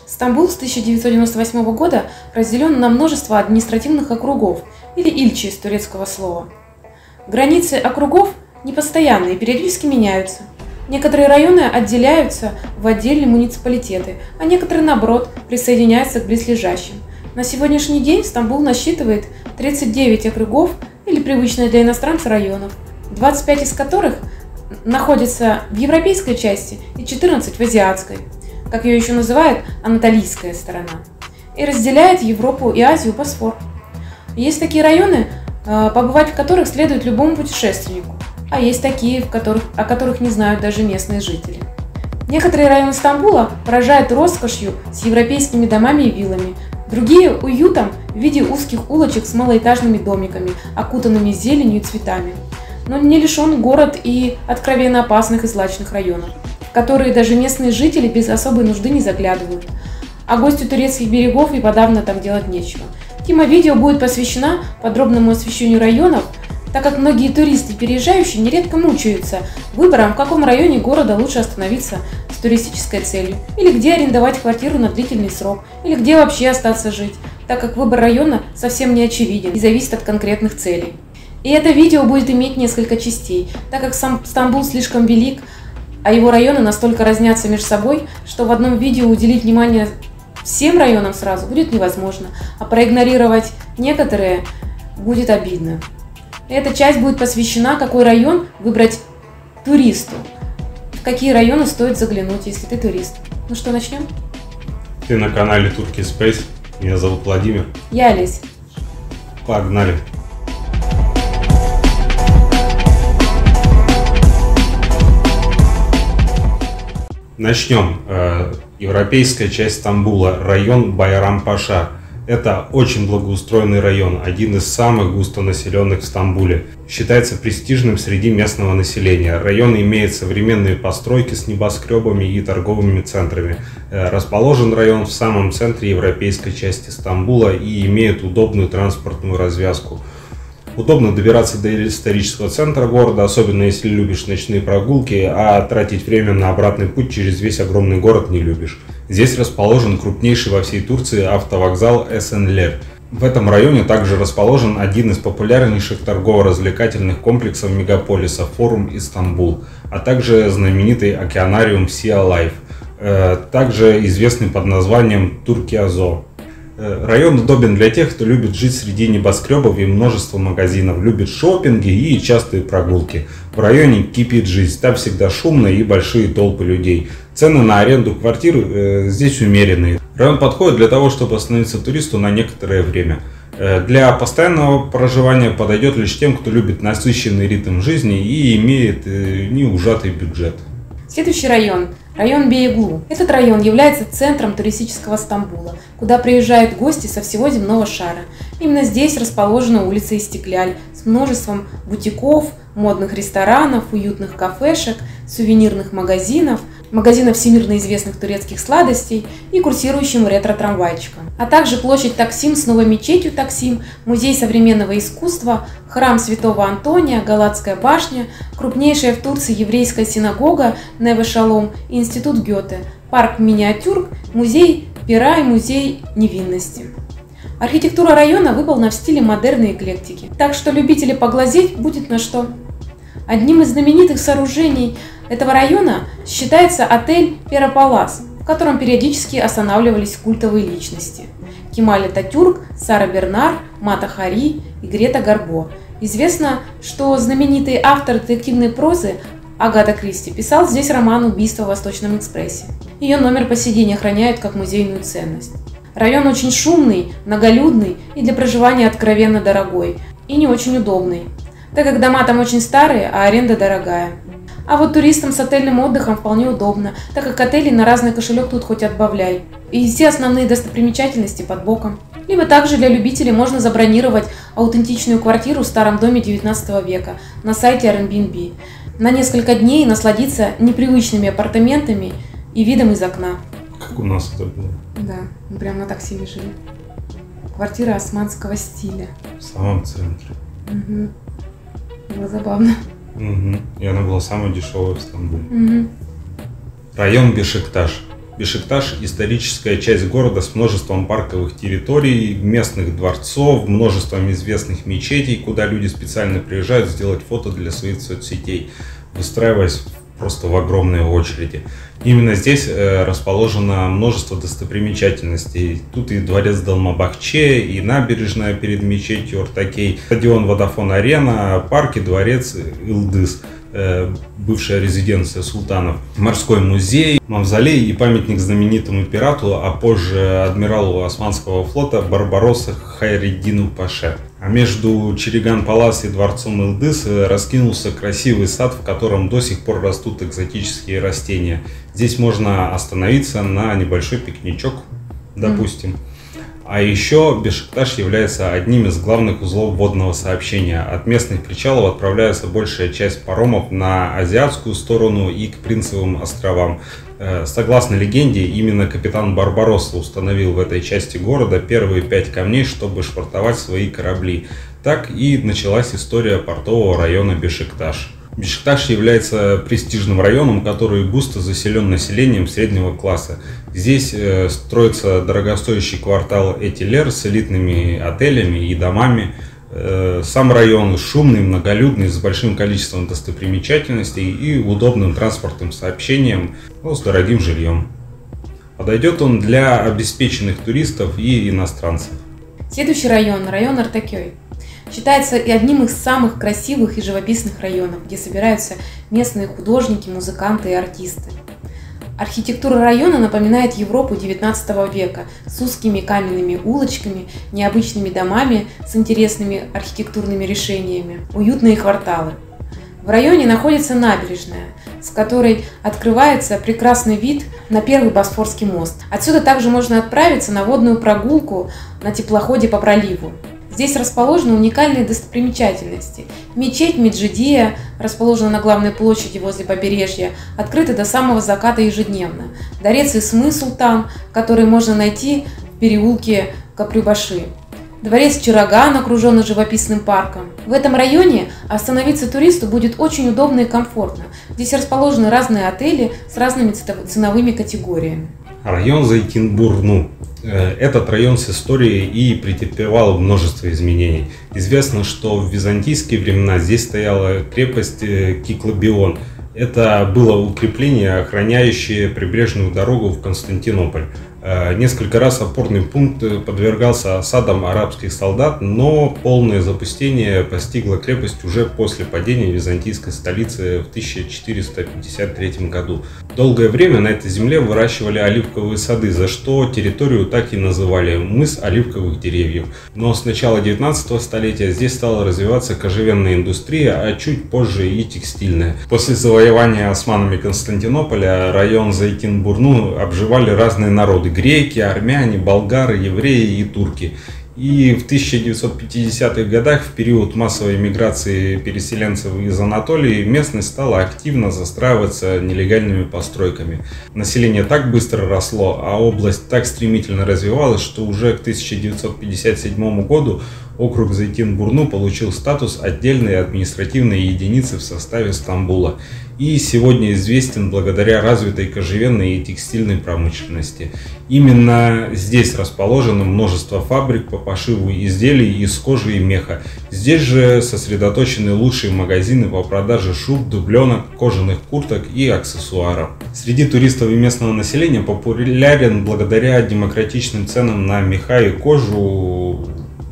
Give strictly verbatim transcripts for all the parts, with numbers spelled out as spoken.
Стамбул с тысяча девятьсот девяносто восьмого года разделен на множество административных округов, или ильчи из турецкого слова. Границы округов непостоянные и периодически меняются. Некоторые районы отделяются в отдельные муниципалитеты, а некоторые, наоборот, присоединяются к близлежащим. На сегодняшний день Стамбул насчитывает тридцать девять округов или привычных для иностранцев районов, двадцать пять из которых находятся в европейской части и четырнадцать в азиатской, как ее еще называют анатолийская сторона, и разделяет Европу и Азию Босфор. Есть такие районы, побывать в которых следует любому путешественнику, а есть такие, в которых, о которых не знают даже местные жители. Некоторые районы Стамбула поражают роскошью с европейскими домами и виллами, другие – уютом в виде узких улочек с малоэтажными домиками, окутанными зеленью и цветами. Но не лишен город и откровенно опасных и злачных районов, в которые даже местные жители без особой нужды не заглядывают, а гостю турецких берегов и подавно там делать нечего. Тема видео будет посвящена подробному освещению районов, так как многие туристы, переезжающие, нередко мучаются выбором, в каком районе города лучше остановиться с туристической целью, или где арендовать квартиру на длительный срок, или где вообще остаться жить, так как выбор района совсем не очевиден и зависит от конкретных целей. И это видео будет иметь несколько частей, так как сам Стамбул слишком велик, а его районы настолько разнятся между собой, что в одном видео уделить внимание всем районам сразу будет невозможно, а проигнорировать некоторые будет обидно. Эта часть будет посвящена, какой район выбрать туристу, в какие районы стоит заглянуть, если ты турист. Ну что, начнем? Ты на канале Turkey Space. Меня зовут Владимир. Я Олесь. Погнали. Начнем. Европейская часть Стамбула, район Байрам-Паша. Это очень благоустроенный район, один из самых густонаселенных в Стамбуле. Считается престижным среди местного населения. Район имеет современные постройки с небоскребами и торговыми центрами. Расположен район в самом центре европейской части Стамбула и имеет удобную транспортную развязку. Удобно добираться до исторического центра города, особенно если любишь ночные прогулки, а тратить время на обратный путь через весь огромный город не любишь. Здесь расположен крупнейший во всей Турции автовокзал Эсенлер. В этом районе также расположен один из популярнейших торгово-развлекательных комплексов мегаполиса – Форум Истанбул, а также знаменитый океанариум Sea Life, также известный под названием Turkey Zoo. Район удобен для тех, кто любит жить среди небоскребов и множества магазинов, любит шопинги и частые прогулки. В районе кипит жизнь, там всегда шумно и большие толпы людей. Цены на аренду квартир э, здесь умеренные. Район подходит для того, чтобы остановиться туристу на некоторое время. Э, для постоянного проживания подойдет лишь тем, кто любит насыщенный ритм жизни и имеет э, неужатый бюджет. Следующий район – район Бейглу. Этот район является центром туристического Стамбула, куда приезжают гости со всего земного шара. Именно здесь расположена улица Истикляль с множеством бутиков, модных ресторанов, уютных кафешек, сувенирных магазинов, магазинов всемирно известных турецких сладостей и курсирующим ретро-трамвайчиком. А также площадь Таксим с новой мечетью Таксим, музей современного искусства, храм Святого Антония, Галатская башня, крупнейшая в Турции еврейская синагога Неве Шалом и институт Гёте, парк Миниатюрк, музей Пера и музей невинности. Архитектура района выполнена в стиле модерной эклектики, так что любители поглазеть будет на что. Одним из знаменитых сооружений этого района считается отель Пера-Палас, в котором периодически останавливались культовые личности – Кемаль Ататюрк, Сара Бернар, Мата Хари и Грета Гарбо. Известно, что знаменитый автор детективной прозы Агата Кристи писал здесь роман «Убийство в Восточном экспрессе». Ее номер по сей день охраняют как музейную ценность. Район очень шумный, многолюдный и для проживания откровенно дорогой, и не очень удобный, так как дома там очень старые, а аренда дорогая. А вот туристам с отельным отдыхом вполне удобно, так как отелей на разный кошелек тут хоть отбавляй. И все основные достопримечательности под боком. Либо также для любителей можно забронировать аутентичную квартиру в старом доме девятнадцатого века на сайте Airbnb на несколько дней и насладиться непривычными апартаментами и видом из окна. Как у нас это было? Да, мы прямо на такси жили. Квартира османского стиля. В самом центре. Угу. Было забавно. Угу. И она была самая дешевая в Стамбуле. Угу. Район Бешикташ. Бешикташ – историческая часть города с множеством парковых территорий, местных дворцов, множеством известных мечетей, куда люди специально приезжают сделать фото для своих соцсетей, выстраиваясь просто в огромные очереди. Именно здесь расположено множество достопримечательностей. Тут и дворец Долмабахче, и набережная перед мечетью Ортакей, стадион Водафон-Арена, парк и дворец Илдыз, бывшая резиденция султанов, морской музей, мавзолей и памятник знаменитому пирату, а позже адмиралу Османского флота Барбаросса Хайреддину Паше. А между Череган-Палас и дворцом Илдыз раскинулся красивый сад, в котором до сих пор растут экзотические растения. Здесь можно остановиться на небольшой пикничок, допустим. А еще Бешикташ является одним из главных узлов водного сообщения. От местных причалов отправляется большая часть паромов на азиатскую сторону и к Принцевым островам. Согласно легенде, именно капитан Барбаросса установил в этой части города первые пять камней, чтобы швартовать свои корабли. Так и началась история портового района Бешикташ. Бешикташ является престижным районом, который густо заселен населением среднего класса. Здесь э, строится дорогостоящий квартал Этилер с элитными отелями и домами. Э, сам район шумный, многолюдный, с большим количеством достопримечательностей и удобным транспортным сообщением, ну, с дорогим жильем. Подойдет он для обеспеченных туристов и иностранцев. Следующий район – район Ортакей. Считается и одним из самых красивых и живописных районов, где собираются местные художники, музыканты и артисты. Архитектура района напоминает Европу девятнадцатого века с узкими каменными улочками, необычными домами с интересными архитектурными решениями, уютные кварталы. В районе находится набережная, с которой открывается прекрасный вид на первый Босфорский мост. Отсюда также можно отправиться на водную прогулку на теплоходе по проливу. Здесь расположены уникальные достопримечательности. Мечеть Меджидия расположена на главной площади возле побережья, открыта до самого заката ежедневно. Дворец Исмы Султан, который можно найти в переулке Капрюбаши. Дворец Чираган, окруженный живописным парком. В этом районе остановиться туристу будет очень удобно и комфортно. Здесь расположены разные отели с разными ценовыми категориями. Район Зайтинбурну. Этот район с историей и претерпевал множество изменений. Известно, что в византийские времена здесь стояла крепость Киклобион. Это было укрепление, охраняющее прибрежную дорогу в Константинополь. Несколько раз опорный пункт подвергался осадам арабских солдат, но полное запустение постигло крепость уже после падения византийской столицы в тысяча четыреста пятьдесят третьем году. Долгое время на этой земле выращивали оливковые сады, за что территорию так и называли «мыс оливковых деревьев». Но с начала девятнадцатого столетия здесь стала развиваться кожевенная индустрия, а чуть позже и текстильная. После завоевания османами Константинополя район Зайтинбурну обживали разные народы: греки, армяне, болгары, евреи и турки. И в тысяча девятьсот пятидесятых годах, в период массовой миграции переселенцев из Анатолии, местность стала активно застраиваться нелегальными постройками. Население так быстро росло, а область так стремительно развивалась, что уже к тысяча девятьсот пятьдесят седьмому году округ Зайтинбурну получил статус отдельной административной единицы в составе Стамбула и сегодня известен благодаря развитой кожевенной и текстильной промышленности. Именно здесь расположено множество фабрик по пошиву изделий из кожи и меха. Здесь же сосредоточены лучшие магазины по продаже шуб, дубленок, кожаных курток и аксессуаров. Среди туристов и местного населения популярен благодаря демократичным ценам на меха и кожу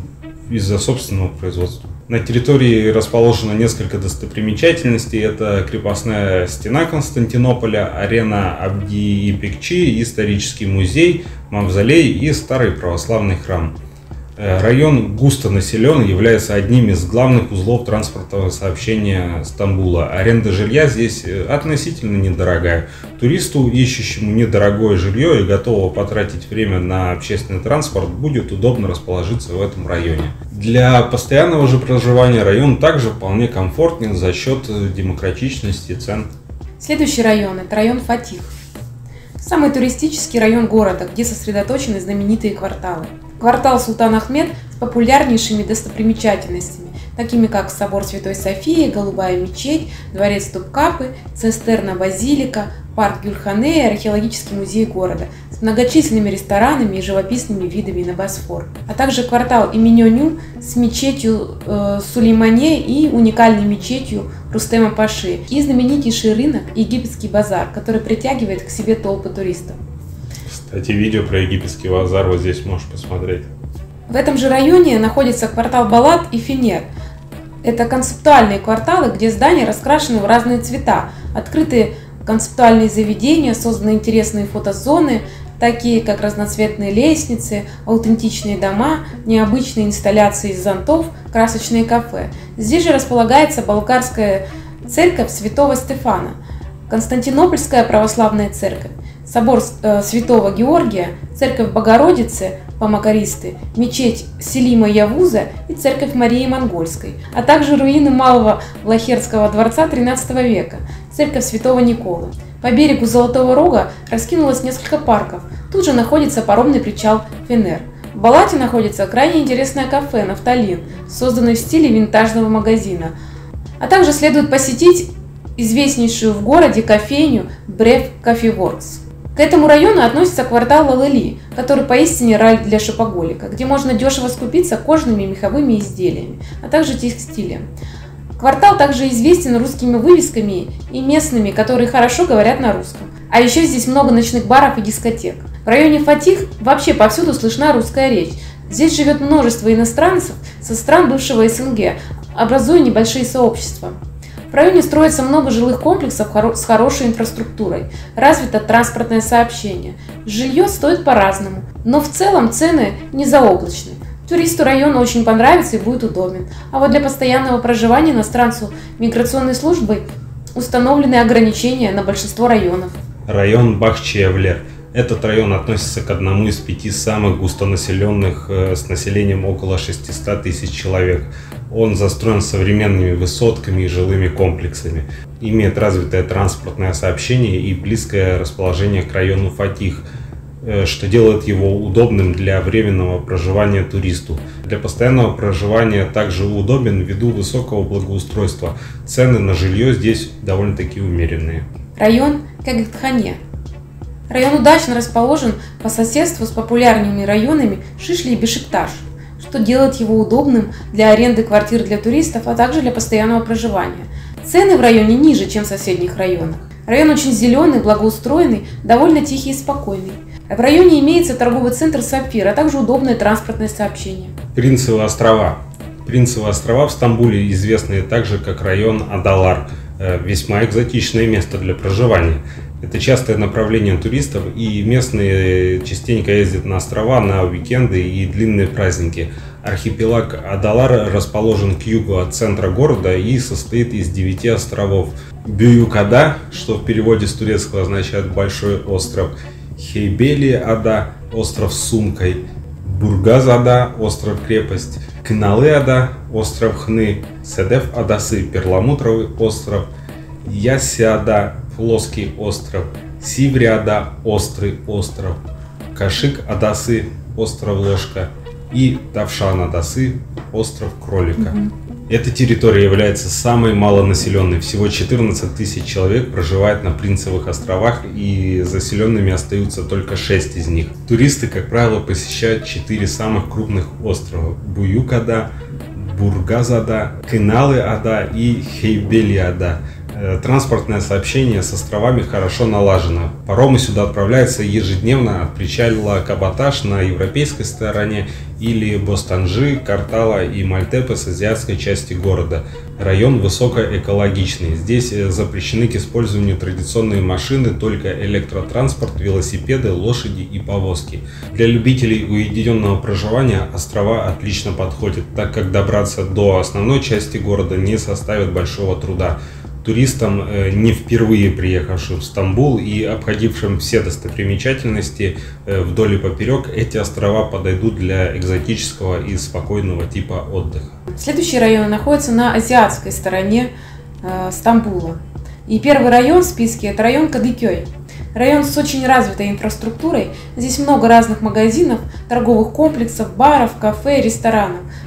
из-за собственного производства. На территории расположено несколько достопримечательностей. Это крепостная стена Константинополя, арена Абди-Ипекчи, исторический музей, мавзолей и старый православный храм. Район густо населен, является одним из главных узлов транспортного сообщения Стамбула. Аренда жилья здесь относительно недорогая. Туристу, ищущему недорогое жилье и готового потратить время на общественный транспорт, будет удобно расположиться в этом районе. Для постоянного же проживания район также вполне комфортен за счет демократичности цен. Следующий район – это район Фатих. Самый туристический район города, где сосредоточены знаменитые кварталы. Квартал Султан Ахмед с популярнейшими достопримечательностями, такими как собор Святой Софии, Голубая мечеть, дворец Топкапы, цистерна Базилика, парк Гюльхане и археологический музей города с многочисленными ресторанами и живописными видами на Босфор, а также квартал Именёню с мечетью э, Сулеймане и уникальной мечетью Рустема Паши, и знаменитейший рынок Египетский базар, который притягивает к себе толпы туристов. Кстати, видео про египетский базар вот здесь можешь посмотреть. В этом же районе находится квартал Балат и Фенер. Это концептуальные кварталы, где здания раскрашены в разные цвета, открытые концептуальные заведения, созданы интересные фотозоны, такие как разноцветные лестницы, аутентичные дома, необычные инсталляции из зонтов, красочные кафе. Здесь же располагается болгарская церковь Святого Стефана, Константинопольская православная церковь, собор Святого Георгия, церковь Богородицы по-макаристы, мечеть Селима Явуза и церковь Марии Монгольской, а также руины малого Влахерского дворца тринадцатого века, церковь Святого Николы. По берегу Золотого Рога раскинулось несколько парков. Тут же находится паромный причал Фенер. В Балате находится крайне интересное кафе «Нафталин», созданное в стиле винтажного магазина. А также следует посетить известнейшую в городе кофейню Бреф Кофеворкс. К этому району относится квартал Лалели, который поистине рай для шопоголика, где можно дешево скупиться кожаными и меховыми изделиями, а также текстилем. Квартал также известен русскими вывесками и местными, которые хорошо говорят на русском. А еще здесь много ночных баров и дискотек. В районе Фатих вообще повсюду слышна русская речь. Здесь живет множество иностранцев со стран бывшего СНГ, образуя небольшие сообщества. В районе строится много жилых комплексов с хорошей инфраструктурой, развито транспортное сообщение. Жилье стоит по-разному, но в целом цены не заоблачны. Туристу район очень понравится и будет удобен. А вот для постоянного проживания иностранцу миграционной службой установлены ограничения на большинство районов. Район Бахчи-Евлер. Этот район относится к одному из пяти самых густонаселенных с населением около шестисот тысяч человек. Он застроен современными высотками и жилыми комплексами, имеет развитое транспортное сообщение и близкое расположение к району Фатих, что делает его удобным для временного проживания туристу. Для постоянного проживания также удобен ввиду высокого благоустройства. Цены на жилье здесь довольно-таки умеренные. Район Кагытхане. Район удачно расположен по соседству с популярными районами Шишли и Бешикташ, что делает его удобным для аренды квартир для туристов, а также для постоянного проживания. Цены в районе ниже, чем в соседних районах. Район очень зеленый, благоустроенный, довольно тихий и спокойный. В районе имеется торговый центр «Сапфир», а также удобное транспортное сообщение. Принцевы острова. Принцевы острова в Стамбуле известны также как район Адалар. Весьма экзотичное место для проживания. Это частое направление туристов, и местные частенько ездят на острова на уикенды и длинные праздники. Архипелаг Адалар расположен к югу от центра города и состоит из девяти островов. Бююк-Ада, что в переводе с турецкого означает «большой остров», Хейбели-Ада, остров с сумкой, Бургаз-Ада, остров-крепость, Кыналы-Ада, остров Хны, Седеф-Адасы, перламутровый остров, Ясси-Ада, плоский остров, Сиври-Ада, острый остров, Кашик-Адасы, остров Ложка и Тавшан-Адасы, остров Кролика. Mm-hmm. Эта территория является самой малонаселенной. Всего четырнадцать тысяч человек проживает на Принцевых островах, и заселенными остаются только шесть из них. Туристы, как правило, посещают четыре самых крупных острова: Бююк-Ада, Бургаз-Ада, Кыналы-Ада и Хейбели-Ада. Транспортное сообщение с островами хорошо налажено. Паромы сюда отправляются ежедневно от причала Кабаташ на европейской стороне или Бостанжи, Картала и Мальтепе с азиатской части города. Район высокоэкологичный. Здесь запрещены к использованию традиционные машины, только электротранспорт, велосипеды, лошади и повозки. Для любителей уединенного проживания острова отлично подходят, так как добраться до основной части города не составит большого труда. Туристам, не впервые приехавшим в Стамбул и обходившим все достопримечательности вдоль и поперек, эти острова подойдут для экзотического и спокойного типа отдыха. Следующий район находится на азиатской стороне э, Стамбула. И первый район в списке – это район Кадыкёй. Район с очень развитой инфраструктурой. Здесь много разных магазинов, торговых комплексов, баров, кафе, ресторанов.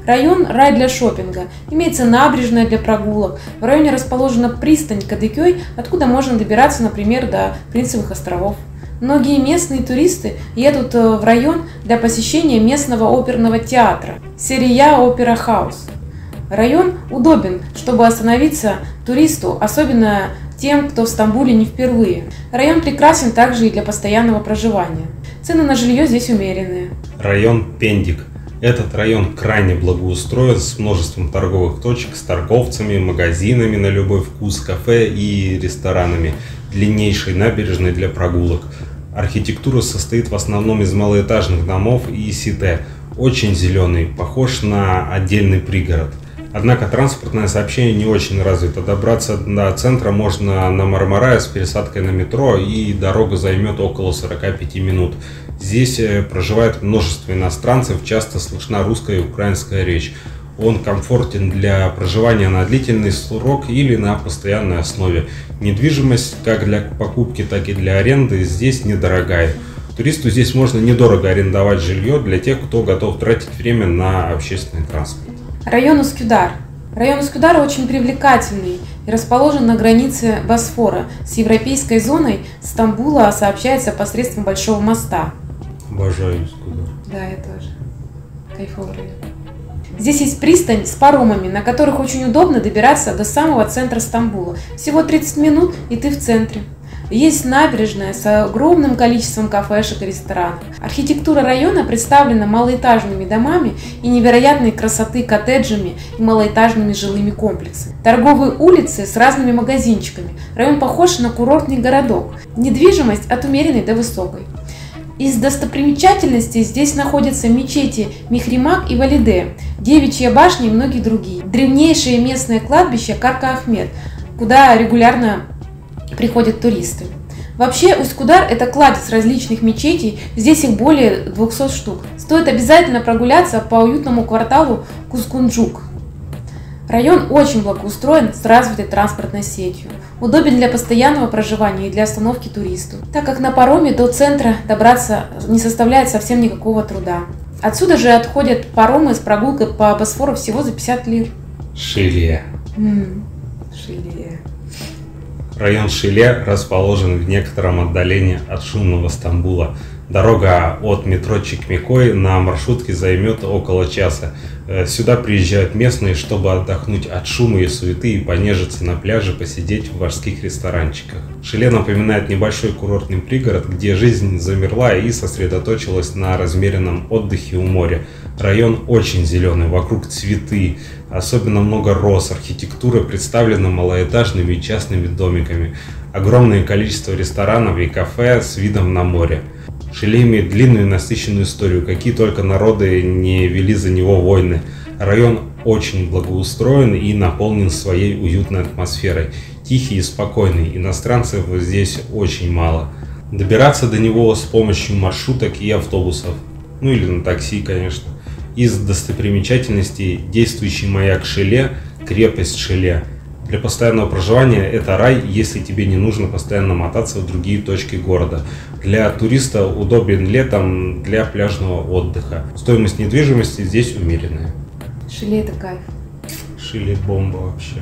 Район – рай для шопинга. Имеется набережная для прогулок. В районе расположена пристань Кадыкёй, откуда можно добираться, например, до Принцевых островов. Многие местные туристы едут в район для посещения местного оперного театра Серия Опера Хаус. Район удобен, чтобы остановиться туристу, особенно тем, кто в Стамбуле не впервые. Район прекрасен также и для постоянного проживания. Цены на жилье здесь умеренные. Район Пендик. Этот район крайне благоустроен, с множеством торговых точек, с торговцами, магазинами на любой вкус, кафе и ресторанами, длиннейшей набережной для прогулок. Архитектура состоит в основном из малоэтажных домов и сите. Очень зеленый, похож на отдельный пригород. Однако транспортное сообщение не очень развито. Добраться до центра можно на Мармарае с пересадкой на метро, и дорога займет около сорока пяти минут. Здесь проживает множество иностранцев, часто слышна русская и украинская речь. Он комфортен для проживания на длительный срок или на постоянной основе. Недвижимость как для покупки, так и для аренды здесь недорогая. Туристу здесь можно недорого арендовать жилье для тех, кто готов тратить время на общественный транспорт. Район Üsküdar. Район Üsküdar очень привлекательный и расположен на границе Босфора. С европейской зоной Стамбула сообщается посредством большого моста. Обожаю Üsküdar. Да, я тоже. Кайфовый район. Здесь есть пристань с паромами, на которых очень удобно добираться до самого центра Стамбула. Всего тридцать минут, и ты в центре. Есть набережная с огромным количеством кафешек и ресторанов. Архитектура района представлена малоэтажными домами и невероятной красоты коттеджами и малоэтажными жилыми комплексами. Торговые улицы с разными магазинчиками. Район похож на курортный городок. Недвижимость от умеренной до высокой. Из достопримечательностей здесь находятся мечети Михримак и Валиде, Девичья башня и многие другие. Древнейшее местное кладбище Карка-Ахмет, куда регулярно приходят туристы. Вообще, Üsküdar – это кладезь различных мечетей, здесь их более двухсот штук. Стоит обязательно прогуляться по уютному кварталу Кузгунджук. Район очень благоустроен, с развитой транспортной сетью. Удобен для постоянного проживания и для остановки туристу, так как на пароме до центра добраться не составляет совсем никакого труда. Отсюда же отходят паромы с прогулкой по Босфору всего за пятьдесят лир. Шиле. М-м, Шиле. Район Шиле расположен в некотором отдалении от шумного Стамбула. Дорога от метро Чекмекой на маршрутке займет около часа. Сюда приезжают местные, чтобы отдохнуть от шума и суеты и понежиться на пляже, посидеть в морских ресторанчиках. Шиле напоминает небольшой курортный пригород, где жизнь замерла и сосредоточилась на размеренном отдыхе у моря. Район очень зеленый, вокруг цветы, особенно много роз, архитектура представлена малоэтажными и частными домиками, огромное количество ресторанов и кафе с видом на море. Шиле имеет длинную и насыщенную историю, какие только народы не вели за него войны. Район очень благоустроен и наполнен своей уютной атмосферой. Тихий и спокойный, иностранцев здесь очень мало. Добираться до него с помощью маршруток и автобусов, ну или на такси, конечно. Из достопримечательностей действующий маяк Шиле, крепость Шиле. Для постоянного проживания это рай, если тебе не нужно постоянно мотаться в другие точки города. Для туриста удобен летом для пляжного отдыха. Стоимость недвижимости здесь умеренная. Шиле – это кайф. Шиле бомба вообще.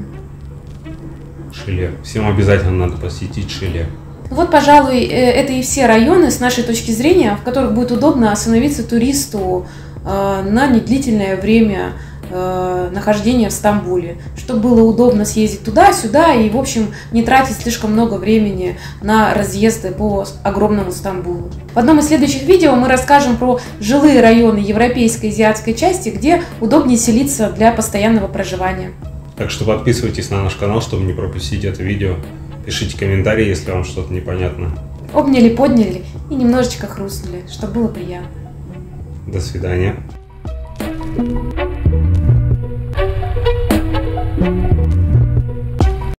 Угу. Шиле. Всем обязательно надо посетить Шиле. Вот, пожалуй, это и все районы с нашей точки зрения, в которых будет удобно остановиться туристу на недлительное время нахождения в Стамбуле, чтобы было удобно съездить туда-сюда и, в общем, не тратить слишком много времени на разъезды по огромному Стамбулу. В одном из следующих видео мы расскажем про жилые районы европейской и азиатской части, где удобнее селиться для постоянного проживания. Так что подписывайтесь на наш канал, чтобы не пропустить это видео. Пишите комментарии, если вам что-то непонятно. Обняли, подняли и немножечко хрустнули, чтобы было приятно. До свидания. Thank you.